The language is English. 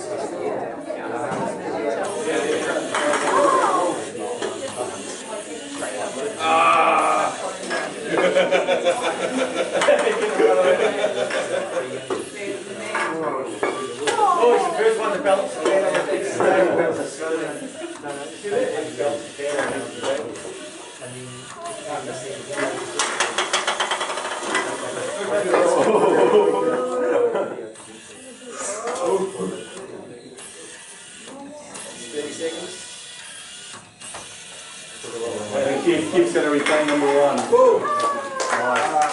Oh, it's the first one to belt. I think Keith's going to retain number one. Whoa. Nice.